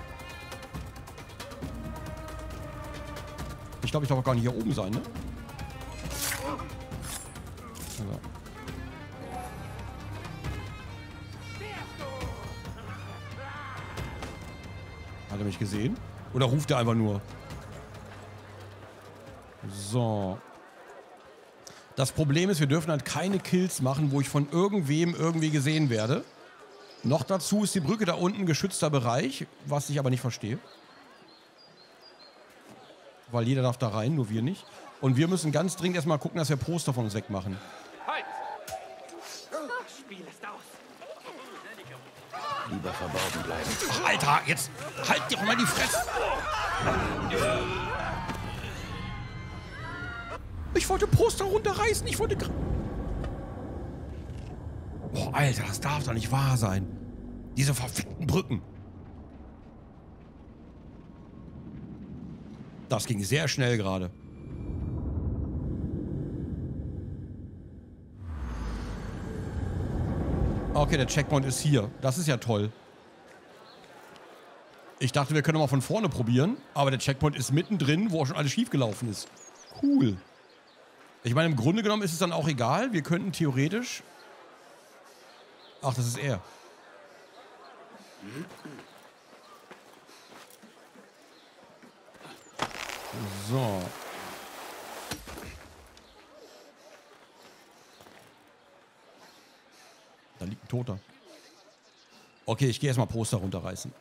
Ich glaube, ich darf auch gar nicht hier oben sein, ne? Also. Hat er mich gesehen? Oder ruft er einfach nur? So. Das Problem ist, wir dürfen halt keine Kills machen, wo ich von irgendwem irgendwie gesehen werde. Noch dazu ist die Brücke da unten ein geschützter Bereich, was ich aber nicht verstehe. Weil jeder darf da rein, nur wir nicht. Und wir müssen ganz dringend erstmal gucken, dass wir Poster von uns wegmachen. Halt! Spiel ist aus. Lieber verborgen bleiben. Ach, Alter, jetzt halt dir doch mal die Fresse. Ich wollte Poster runterreißen, ich wollte... Boah, Alter, das darf doch nicht wahr sein. Diese verfickten Brücken. Das ging sehr schnell gerade. Okay, der Checkpoint ist hier. Das ist ja toll. Ich dachte, wir können mal von vorne probieren, aber der Checkpoint ist mittendrin, wo auch schon alles schiefgelaufen ist. Cool. Ich meine, im Grunde genommen ist es dann auch egal. Wir könnten theoretisch... Ach, das ist er. So. Da liegt ein Toter. Okay, ich gehe erstmal Poster runterreißen.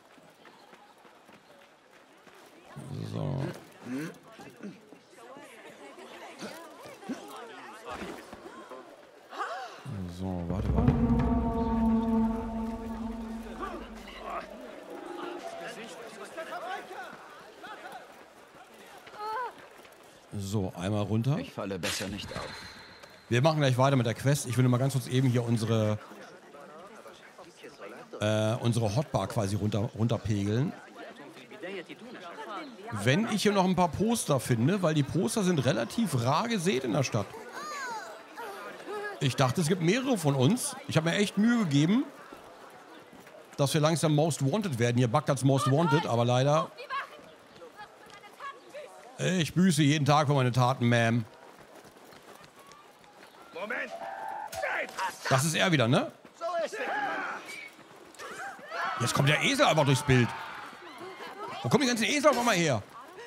So. So, warte, warte. So, einmal runter. Ich falle besser nicht auf. Wir machen gleich weiter mit der Quest. Ich will nur mal ganz kurz eben hier unsere äh, unsere Hotbar quasi runter, runterpegeln. Wenn ich hier noch ein paar Poster finde, weil die Poster sind relativ rar gesät in der Stadt. Ich dachte, es gibt mehrere von uns. Ich habe mir echt Mühe gegeben, dass wir langsam Most Wanted werden. Hier Bagdads Most Wanted, aber leider... Ich büße jeden Tag für meine Taten, Ma'am. Moment! Das ist er wieder, ne? Jetzt kommt der Esel einfach durchs Bild. Wo kommen die ganzen Esel auf einmal her?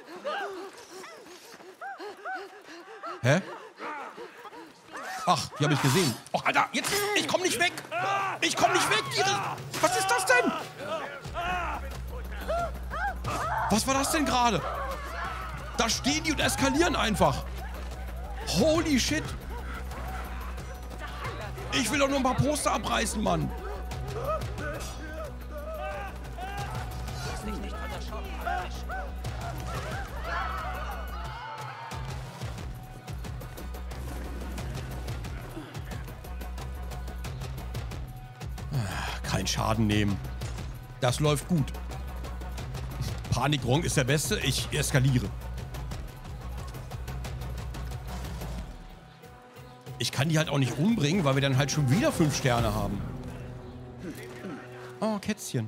Hä? Ach, die habe ich gesehen. Och, Alter, jetzt, ich komm nicht weg. Ich komm nicht weg. Was ist das denn? Was war das denn gerade? Da stehen die und eskalieren einfach. Holy shit. Ich will doch nur ein paar Poster abreißen, Mann. Kein Schaden nehmen. Das läuft gut. Panikrong ist der Beste. Ich eskaliere. Ich kann die halt auch nicht umbringen, weil wir dann halt schon wieder fünf Sterne haben. Oh, Kätzchen.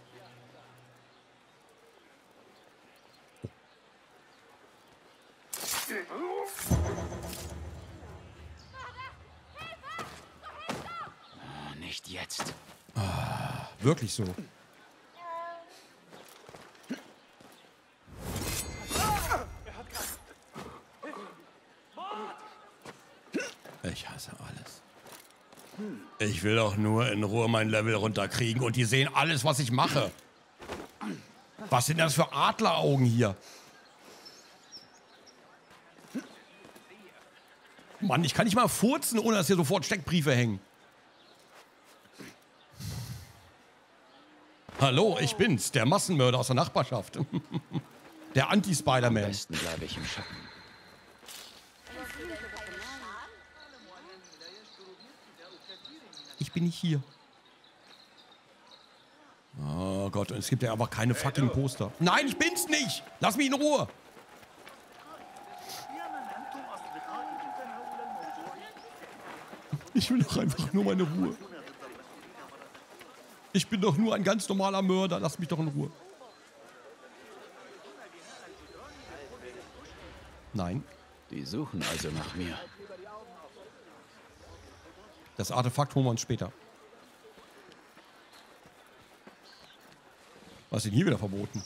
Oh, nicht jetzt. Ah, wirklich so. Ich hasse alles. Ich will doch nur in Ruhe mein Level runterkriegen und die sehen alles, was ich mache. Was sind das für Adleraugen hier? Mann, ich kann nicht mal furzen, ohne dass hier sofort Steckbriefe hängen. Hallo, ich bin's, der Massenmörder aus der Nachbarschaft. Der Anti-Spider-Man. Am besten bleibe ich im Schatten. Ich bin nicht hier. Oh Gott, und es gibt ja einfach keine fucking Poster. Nein, ich bin's nicht! Lass mich in Ruhe! Ich will doch einfach nur meine Ruhe. Ich bin doch nur ein ganz normaler Mörder. Lass mich doch in Ruhe. Nein. Die suchen also nach mir. Das Artefakt holen wir uns später. Was ist denn hier wieder verboten?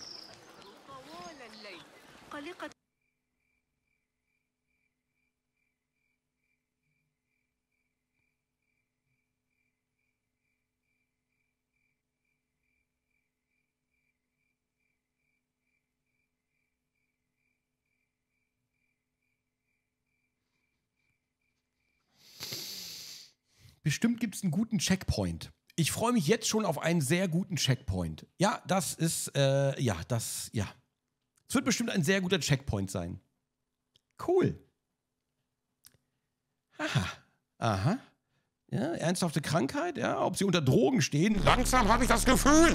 Bestimmt gibt es einen guten Checkpoint. Ich freue mich jetzt schon auf einen sehr guten Checkpoint. Ja, das ist, äh, ja, das, ja. Es wird bestimmt ein sehr guter Checkpoint sein. Cool. Aha. Aha. Ja, ernsthafte Krankheit, ja, ob sie unter Drogen stehen. Langsam habe ich das Gefühl.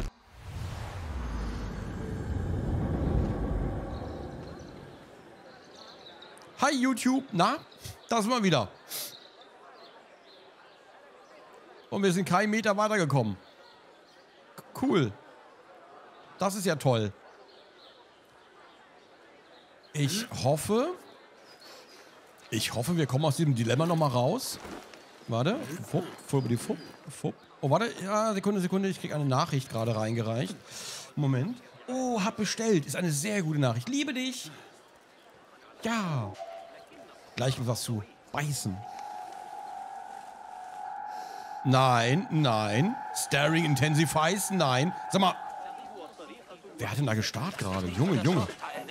Hi YouTube, na, da sind wir wieder. Und wir sind keinen Meter weitergekommen. Cool. Das ist ja toll. Ich hoffe, ich hoffe, wir kommen aus diesem Dilemma nochmal raus. Warte. Fupp, fupp, die fupp, fupp. Oh, warte. Ja, Sekunde, Sekunde. Ich kriege eine Nachricht gerade reingereicht. Moment. Oh, hab bestellt. Ist eine sehr gute Nachricht. Liebe dich. Ja. Gleich was zu beißen. Nein, nein. Staring intensifies, nein. Sag mal, wer hat denn da gestarrt gerade? Junge, Junge.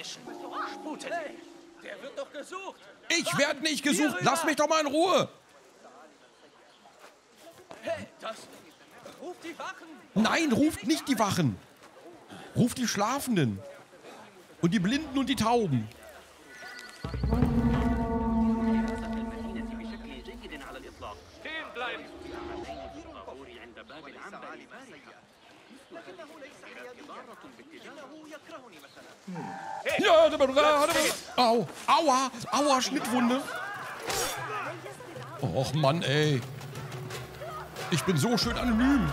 Ich werde nicht gesucht. Lass mich doch mal in Ruhe. Nein, ruft nicht die Wachen. Ruft die Schlafenden. Und die Blinden und die Tauben. Stehen bleiben! Ja, au, aua, aua, Schnittwunde. Och Mann, ey. Ich bin so schön anonym.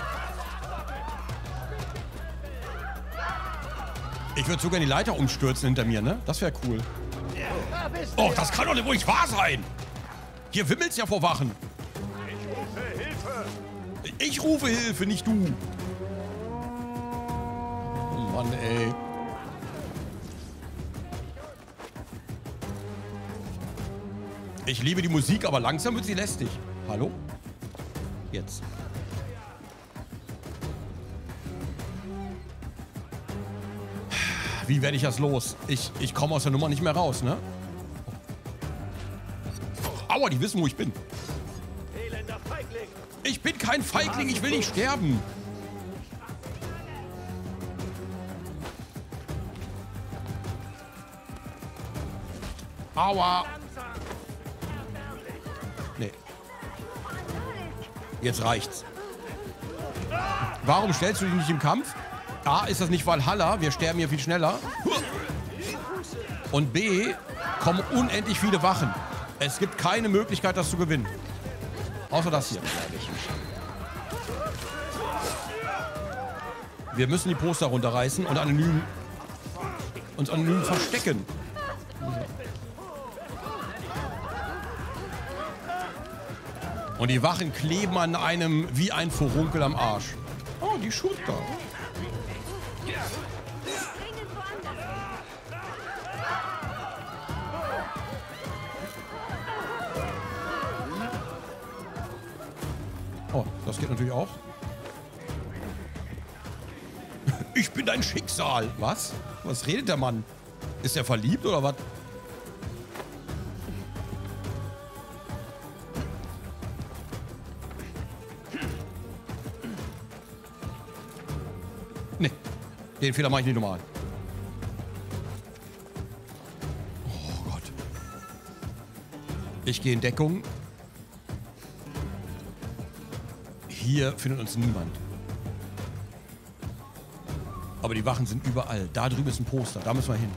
Ich würde sogar die Leiter umstürzen hinter mir, ne? Das wäre cool. Oh, das kann doch nicht wohl nicht wahr sein. Hier wimmelt's ja vor Wachen. Ich rufe Hilfe, nicht du. Oh Mann, ey. Ich liebe die Musik, aber langsam wird sie lästig. Hallo? Jetzt. Wie werde ich das los? Ich, ich komme aus der Nummer nicht mehr raus, ne? Aua, die wissen, wo ich bin. Ich bin kein Feigling, ich will nicht sterben. Aua. Nee. Jetzt reicht's. Warum stellst du dich nicht im Kampf? A, ist das nicht Valhalla? Wir sterben hier viel schneller. Und B, kommen unendlich viele Wachen. Es gibt keine Möglichkeit, das zu gewinnen. Außer das hier. Wir müssen die Poster runterreißen und anonym, uns anonym verstecken. Und die Wachen kleben an einem wie ein Furunkel am Arsch. Oh, die Schulter. Oh, das geht natürlich auch. Ich bin dein Schicksal. Was? Was redet der Mann? Ist er verliebt oder was? Nee, den Fehler mache ich nicht normal. Oh Gott. Ich gehe in Deckung. Hier findet uns niemand. Aber die Wachen sind überall. Da drüben ist ein Poster. Da müssen wir hin.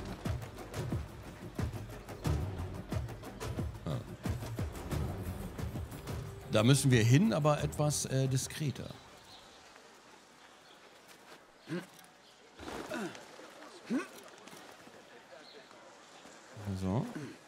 Da müssen wir hin, aber etwas äh, diskreter. So.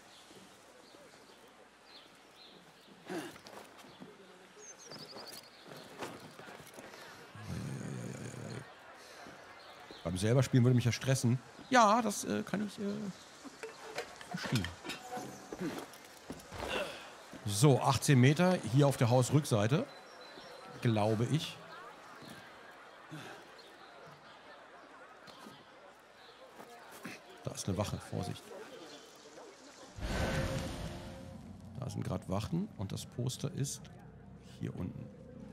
Beim selber spielen würde mich ja stressen. Ja, das äh, kann ich äh, verstehen. So, achtzehn Meter hier auf der Hausrückseite. Glaube ich. Da ist eine Wache, Vorsicht. Da sind gerade Wachen und das Poster ist hier unten.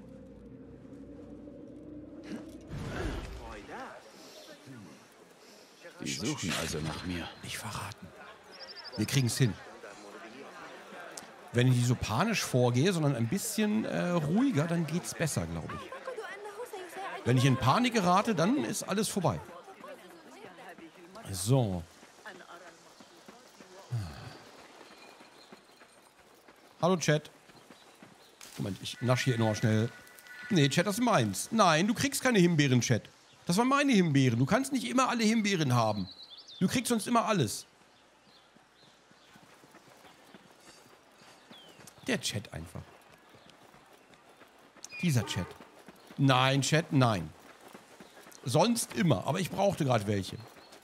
Die suchen also nach mir. Nicht verraten. Wir kriegen es hin. Wenn ich nicht so panisch vorgehe, sondern ein bisschen äh, ruhiger, dann geht's besser, glaube ich. Wenn ich in Panik gerate, dann ist alles vorbei. So. Hallo Chat. Moment, ich nasche hier noch schnell. Nee, Chat, das ist meins. Nein, du kriegst keine Himbeeren, Chat. Das waren meine Himbeeren. Du kannst nicht immer alle Himbeeren haben. Du kriegst sonst immer alles. Der Chat einfach. Dieser Chat. Nein, Chat, nein. Sonst immer, aber ich brauchte gerade welche.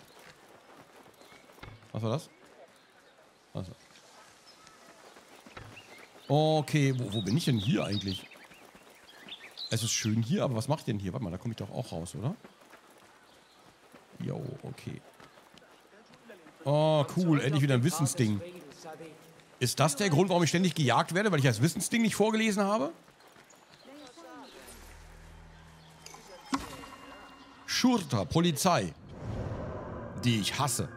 Was war das? Also. Okay, wo, wo bin ich denn hier eigentlich? Es ist schön hier, aber was mache ich denn hier? Warte mal, da komme ich doch auch raus, oder? Jo, okay. Oh, cool, endlich wieder ein Wissensding. Ist das der Grund, warum ich ständig gejagt werde, weil ich das Wissensding nicht vorgelesen habe? Schurta, Polizei. Die ich hasse.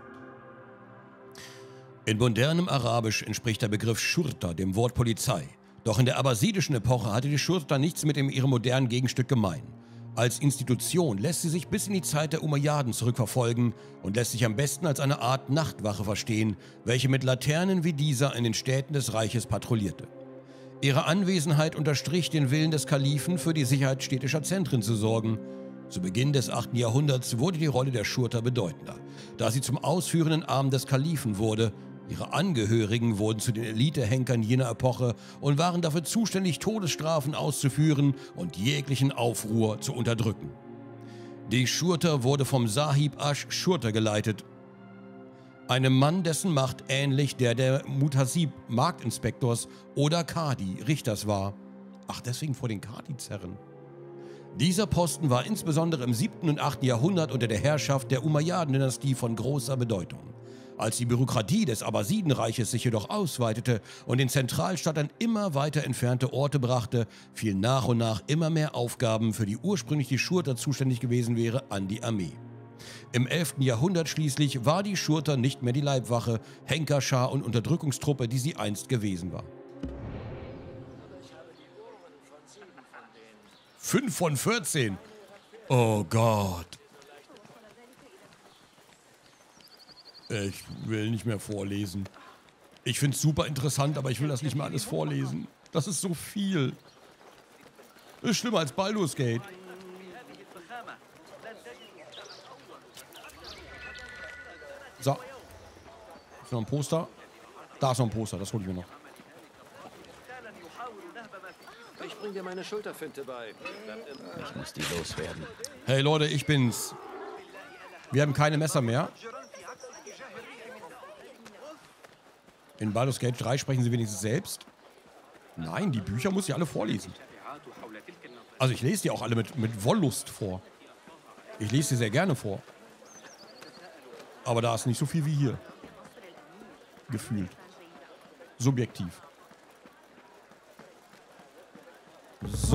In modernem Arabisch entspricht der Begriff Schurta dem Wort Polizei. Doch in der abbasidischen Epoche hatte die Schurta nichts mit dem ihrem modernen Gegenstück gemein. Als Institution lässt sie sich bis in die Zeit der Umayyaden zurückverfolgen und lässt sich am besten als eine Art Nachtwache verstehen, welche mit Laternen wie dieser in den Städten des Reiches patrouillierte. Ihre Anwesenheit unterstrich den Willen des Kalifen, für die Sicherheit städtischer Zentren zu sorgen. Zu Beginn des achten Jahrhunderts wurde die Rolle der Schurta bedeutender, da sie zum ausführenden Arm des Kalifen wurde. Ihre Angehörigen wurden zu den Elitehenkern jener Epoche und waren dafür zuständig, Todesstrafen auszuführen und jeglichen Aufruhr zu unterdrücken. Die Schurta wurde vom Sahib Ash Schurta geleitet, einem Mann, dessen Macht ähnlich der der Mutasib, Marktinspektors, oder Kadi, Richters war. Ach, deswegen vor den Kadi zerren. Dieser Posten war insbesondere im siebten und achten Jahrhundert unter der Herrschaft der Umayyaden-Dynastie von großer Bedeutung. Als die Bürokratie des Abbasidenreiches sich jedoch ausweitete und den Zentralstaat an immer weiter entfernte Orte brachte, fielen nach und nach immer mehr Aufgaben, für die ursprünglich die Schurta zuständig gewesen wäre, an die Armee. Im elften Jahrhundert schließlich war die Schurta nicht mehr die Leibwache, Henkerschar und Unterdrückungstruppe, die sie einst gewesen war. Fünf von vierzehn. Oh Gott. Ich will nicht mehr vorlesen. Ich finde es super interessant, aber ich will das nicht mehr alles vorlesen. Das ist so viel. Das ist schlimmer als Baldur's Gate. So. Ist noch ein Poster? Da ist noch ein Poster, das hole ich mir noch. Ich bring dir meine Schulterfinte bei. Ich muss die loswerden. Hey Leute, ich bin's. Wir haben keine Messer mehr. In Baldur's Gate drei sprechen sie wenigstens selbst. Nein, die Bücher muss ich alle vorlesen. Also ich lese die auch alle mit, mit Wollust vor. Ich lese sie sehr gerne vor. Aber da ist nicht so viel wie hier. Gefühlt. Subjektiv. So.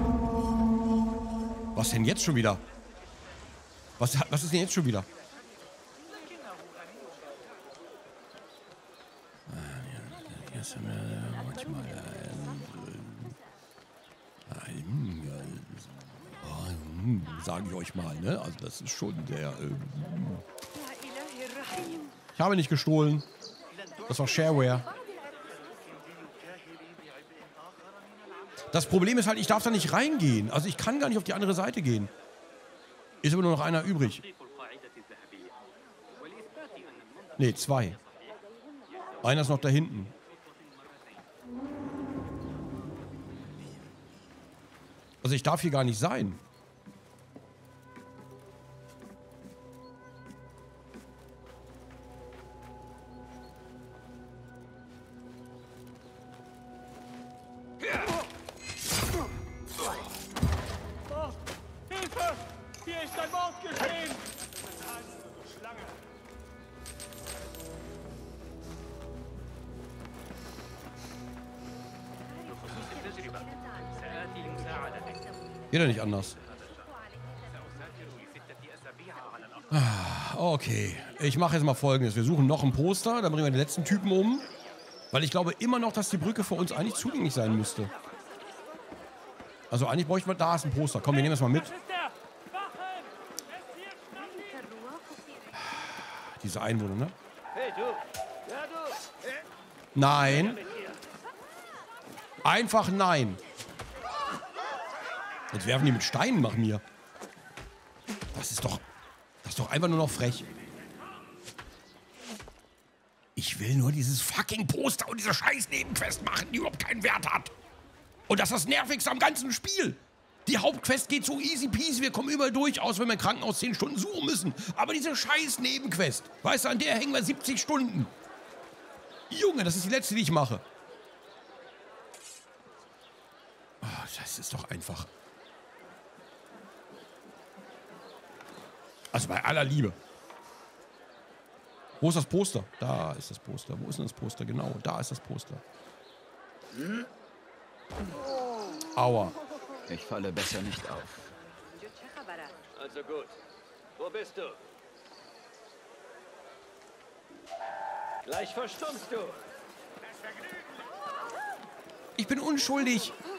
Was denn jetzt schon wieder? Was, was ist denn jetzt schon wieder? Manchmal, sage ich euch mal, ne? Also das ist schon der. Äh, ich habe nicht gestohlen. Das war Shareware. Das Problem ist halt, ich darf da nicht reingehen. Also ich kann gar nicht auf die andere Seite gehen. Ist aber nur noch einer übrig. Nee, zwei. Einer ist noch da hinten. Also ich darf hier gar nicht sein. Hilfe! Hier ist ein Mord geschehen! Schlange! Geht ja nicht anders. Ah, okay. Ich mache jetzt mal Folgendes. Wir suchen noch ein Poster, dann bringen wir den letzten Typen um. Weil ich glaube immer noch, dass die Brücke für uns eigentlich zugänglich sein müsste. Also eigentlich bräuchten wir... Da ist ein Poster. Komm, wir nehmen das mal mit. Diese Einwohner, ne? Nein. Einfach nein. Jetzt werfen die mit Steinen nach mir. Das ist doch... Das ist doch einfach nur noch frech. Ich will nur dieses fucking Poster und diese scheiß Nebenquest machen, die überhaupt keinen Wert hat. Und das ist das Nervigste am ganzen Spiel. Die Hauptquest geht so easy peasy, wir kommen überall durch, aus wenn wir im Krankenhaus zehn Stunden suchen müssen. Aber diese scheiß Nebenquest, weißt du, an der hängen wir siebzig Stunden. Junge, das ist die letzte, die ich mache. Oh, das ist doch einfach... Also bei aller Liebe. Wo ist das Poster? Da ist das Poster. Wo ist denn das Poster? Genau, da ist das Poster. Aua. Ich falle besser nicht auf. Also gut. Wo bist du? Gleich verstummst du. Ich bin unschuldig.